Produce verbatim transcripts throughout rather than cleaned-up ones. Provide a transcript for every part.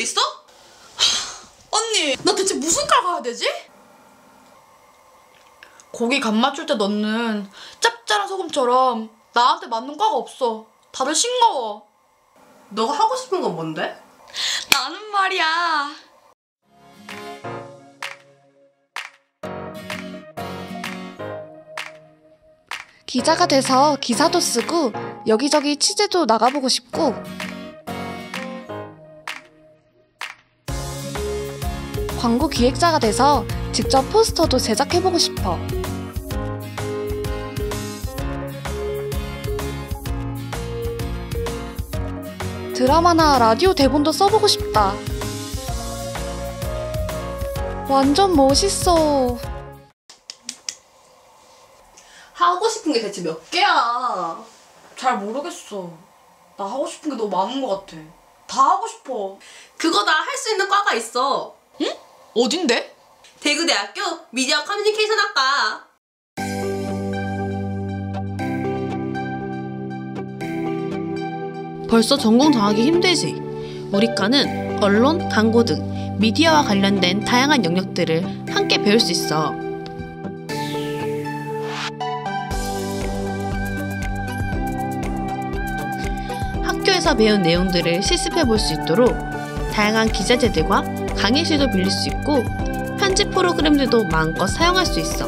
일 있어? 언니, 나 대체 무슨 과를 가야 되지? 고기 간 맞출 때 넣는 짭짤한 소금처럼 나한테 맞는 과가 없어. 다들 싱거워. 너가 하고 싶은 건 뭔데? 나는 말이야. 기자가 돼서 기사도 쓰고 여기저기 취재도 나가보고 싶고 광고 기획자가 돼서 직접 포스터도 제작해보고 싶어. 드라마나 라디오 대본도 써보고 싶다. 완전 멋있어. 하고 싶은 게 대체 몇 개야? 잘 모르겠어. 나 하고 싶은 게 너무 많은 것 같아. 다 하고 싶어. 그거 다 할 수 있는 과가 있어. 응? 어딘데? 대구대학교 미디어 커뮤니케이션 학과. 벌써 전공 정하기 힘들지? 우리 과는 언론, 광고 등 미디어와 관련된 다양한 영역들을 함께 배울 수 있어. 학교에서 배운 내용들을 실습해 볼 수 있도록 다양한 기자재들과 강의실도 빌릴 수 있고 편집 프로그램들도 마음껏 사용할 수 있어.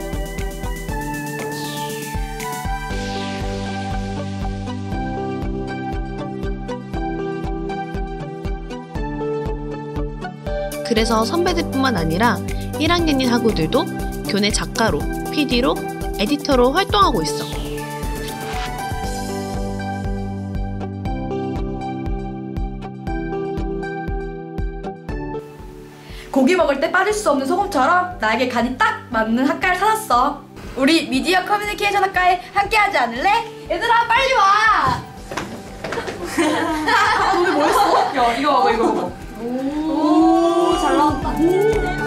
그래서 선배들뿐만 아니라 일 학년인 학우들도 교내 작가로, 피디로, 에디터로 활동하고 있어. 고기 먹을 때 빠질 수 없는 소금처럼 나에게 간이 딱 맞는 학과를 찾았어. 우리 미디어 커뮤니케이션 학과에 함께 하지 않을래? 얘들아 빨리 와! 너네 뭐 했어? 야 이거 봐봐 이거 봐봐. 오, 잘 나왔다.